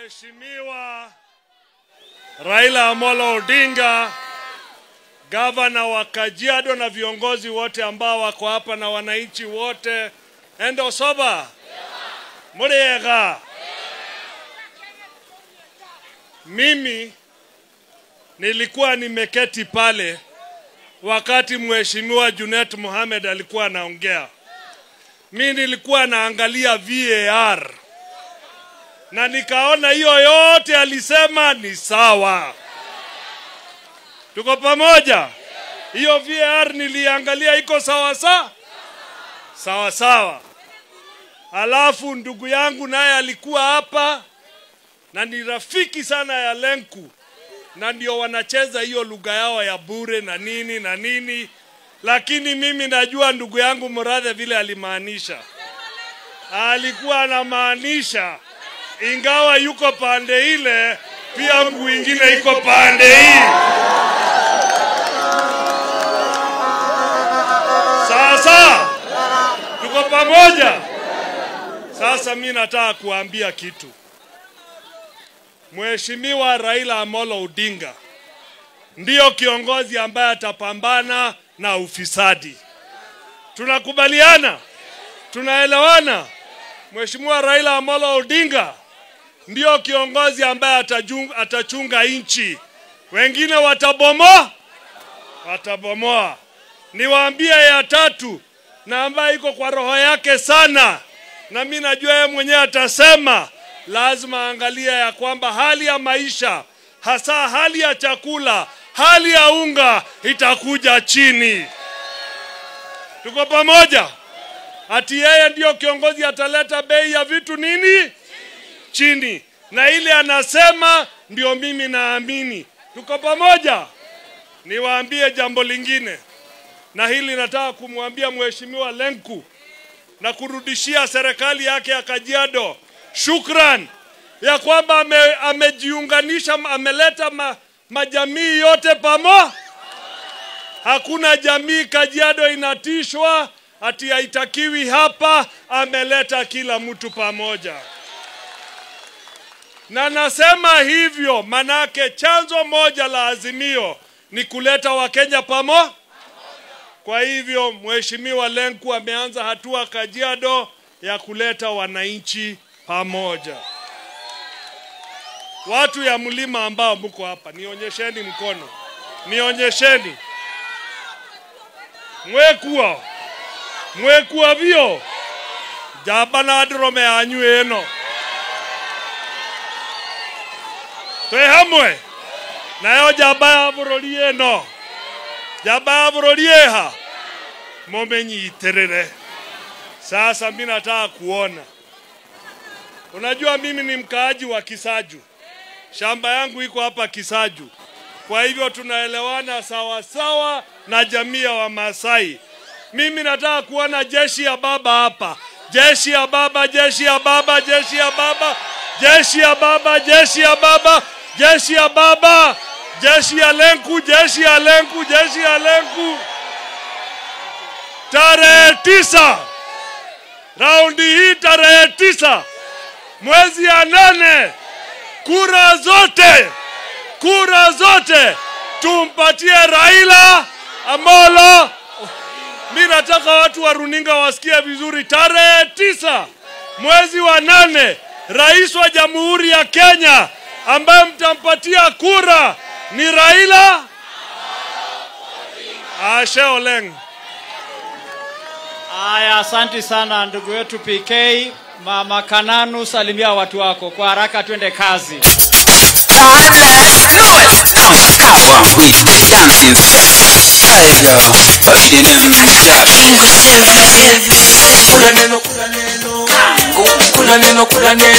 Mheshimiwa Raila Amolo Odinga, gavana wa Kajiado na viongozi wote ambao wako hapa na wananchi wote, endo soba muriega. Mimi nilikuwa nimeketi pale wakati Mheshimiwa Junet Mohamed alikuwa anaongea. Mimi nilikuwa naangalia VAR na nikaona hiyo yote alisema ni sawa. Tuko pamoja? Hiyo VAR niliangalia iko sawa sawa. Alafu ndugu yangu naye alikuwa hapa na ni rafiki sana ya Lenku, na ndio wanacheza hiyo lugha yao ya bure na nini, lakini mimi najua ndugu yangu Murathe vile alimaanisha. Alikuwa anamaanisha ingawa yuko pande ile, pia mguu ingine iko pande hii. Sasa tuko pamoja. Sasa mimi nataka kuambia kitu. Mheshimiwa Raila Amolo Odinga ndio kiongozi ambaye atapambana na ufisadi. Tunakubaliana? Tunaelewana? Mheshimiwa Raila Amolo Odinga ndio kiongozi ambaye atachunga nchi. Wengine watabomoa. Niwaambie ya tatu na ambaye iko kwa roho yake sana, na mimi najua yeye mwenyewe atasema, lazima angalia ya kwamba hali ya maisha, hasa hali ya chakula, hali ya unga itakuja chini. Tuko pamoja? Ati yeye ndio kiongozi ataleta bei ya vitu chini. Na ile anasema ndio mimi naamini. Tuko pamoja? Niwaambie jambo lingine. Na hili nataka kumwambia Mheshimiwa Lenku na kurudishia serikali yake ya Kajiado shukran ya kwamba amejiunganisha, ameleta majamii yote pamoja. Hakuna jamii Kajiado inatishwa ati haitakiwi hapa, ameleta kila mtu pamoja. Na nasema hivyo manake chanzo moja la Azimio ni kuleta Wakenya pamoja. Kwa hivyo Mheshimiwa Lenku ameanza hatua Kajiado ya kuleta wananchi pamoja. Watu ya mlima ambao mko hapa, nionyesheni mkono. Nionyesheni. Mwekuwa vio. Jabana adrome anyu eno. Twe hamwe. Nayo jabaya buroli eno. Jabaya buroli eha. Momenyi iterere. Sasa mimi nataka kuona. Unajua mimi ni mkaaji wa Kisaju. Shamba yangu iko hapa Kisaju. Kwa hivyo tunaelewana sawa na jamii ya Wamasai. Mimi nataka kuona jeshi ya baba hapa. Jeshi ya baba. Jeshi ya Lenku. Tarehe 9. Raundi hii tarehe 9. Mwezi ya 8. Kura zote tumpatie Raila Amolo. Mimi nataka watu wa runinga wasikie vizuri. Tarehe 9 mwezi wa 8, rais wa Jamhuri ya Kenya ambaye mtampatia kura ni Raila Oleng. Aya, asante sana ndugu wetu PK. Mama Kananu, salimia watu wako kwa haraka, twende kazi. Kula neno